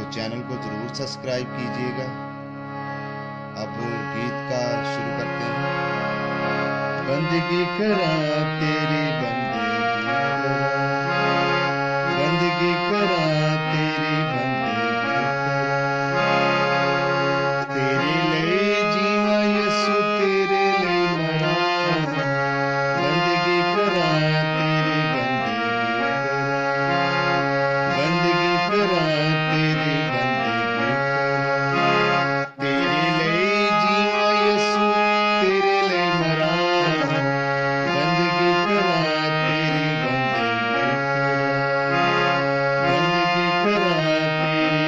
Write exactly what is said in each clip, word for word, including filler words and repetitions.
Channel को ज़रूर subscribe कीजिएगा। अब गीत का शुरू करते हैं। बंदगी करा तेरी बंदगी करा, बंदगी करा तेरी बंदगी करा, तेरे लिए जीवा यसु तेरे लिए मरा, बंदगी करा तेरी बंदगी करा, बंदगी करा तेरी बंदगी करा, तेरे लिए जीवा यसु तेरे लिए मरा, बंदगी करा तेरी बंदगी करा, बंदगी करा तेरी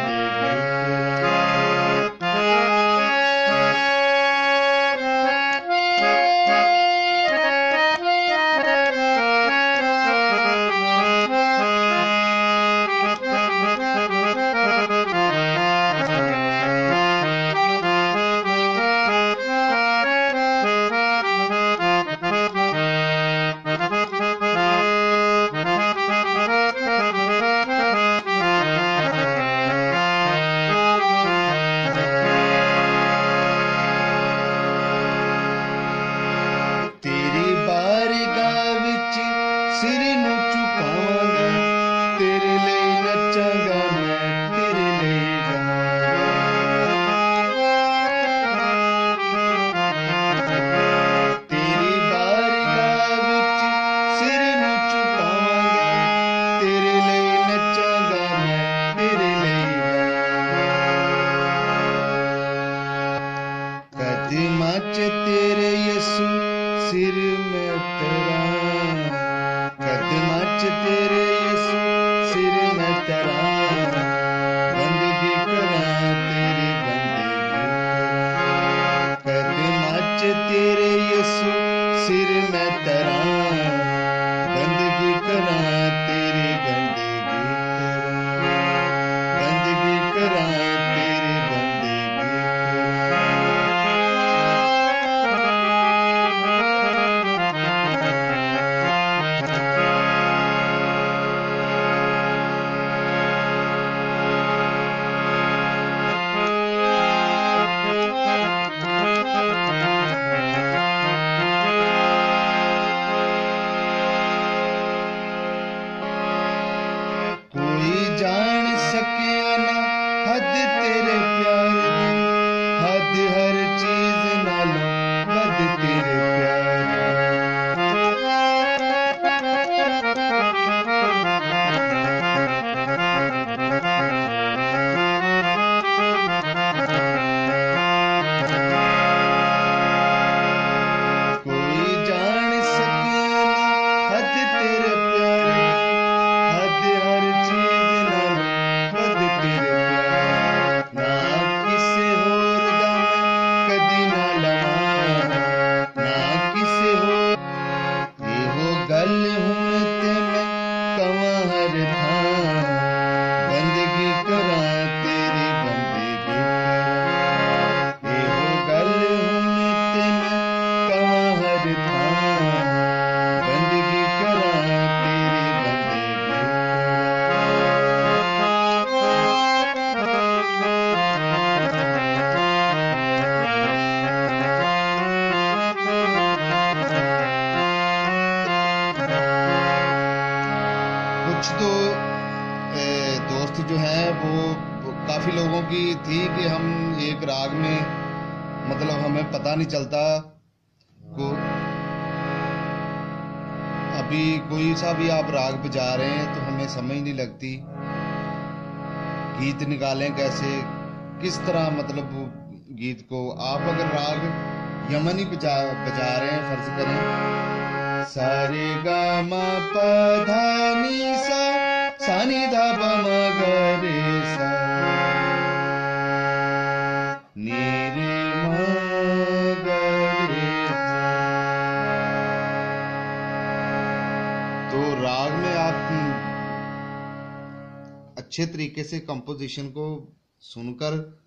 तेरी बारगाह विच सिर नूं झुकावांगा, तेरे लिए नचांगा मैं तेरे लिए गावांगा। तेरी बारगाह विच सिर नूं झुकावांगा, तेरे लिए नचांगा मैं तेरे लिए गावांगा। कदमां च तेरे यसु सिर मैं तेरा, कदमां च तेरे यसु सिर मैं तेरा, बंदगी करा तेरी बंदगी करा, कदमां च तेरे यसु सिर मैं तेरा, बंदगी करा तेरी बंदगी करा, बंदगी करा तेरी बंदगी करा। कोई जान सकिया ना हद तेरे प्यार दी, हद हर चीज नालों बद तेरे प्यार दी। कोई जान सकिया ना हद तेरे प्यार दी, हद हर चीज नालों बद तेरे प्यार। ना किसे होर दा मैं कदी ना लवां, ना किसे होर एहो गल हुण ते मैं कवां हर थां, बंदगी करा तेरी बंदगी करा, एहो गल हुण ते मैं कवां हर थां, बंदगी करा तेरी बंदगी कुछ तो ए, दोस्त जो हैं वो वो काफी लोगों की थी कि हम एक राग में मतलब हमें पता नहीं चलता को अभी कोई सा भी आप राग बजा रहे हैं तो हमें समझ नहीं लगती, गीत निकालें कैसे, किस तरह मतलब गीत को। आप अगर राग यमनी बजा बजा रहे हैं, फर्ज करें सारे गा मा पा धा नी सा सा नी धा पा मा गा रे सा नी रे मा गा रे सा, तो राग में आप अच्छे तरीके से कंपोजिशन को सुनकर